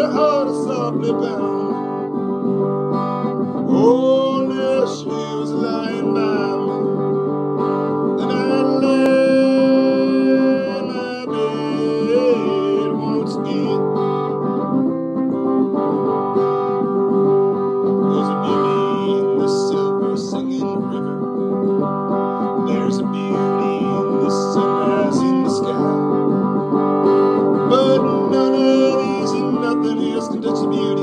her heart is softly bound. Oh, there she was lying by me, and I lay in my bed once again. There's a beauty in the silver singing river. There's a beauty in the sunrise in the sky. But none of these and nothing else can touch the beauty